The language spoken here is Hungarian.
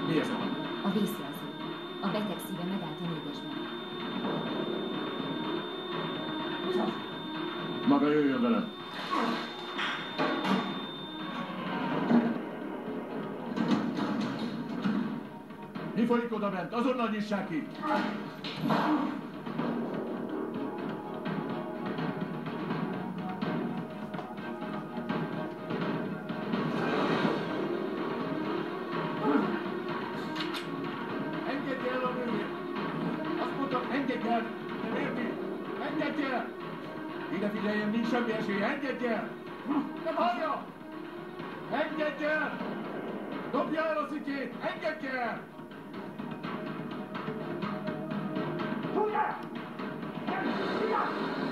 Mi ez a hang? A vészjelző. A beteg szíve megállt a 4-esben. Maga jöjjön velem. Mi folyik oda bent? Azonnal nyissák ki! Engedj el a nőjét! Azt mondtam, engedj el! Nem érti? Engedj el! Ide figyeljen, nincs semmi esélye! Engedj el! Nem hallja! Engedj el! Dobja el a szikét! Engedj el! Tudja!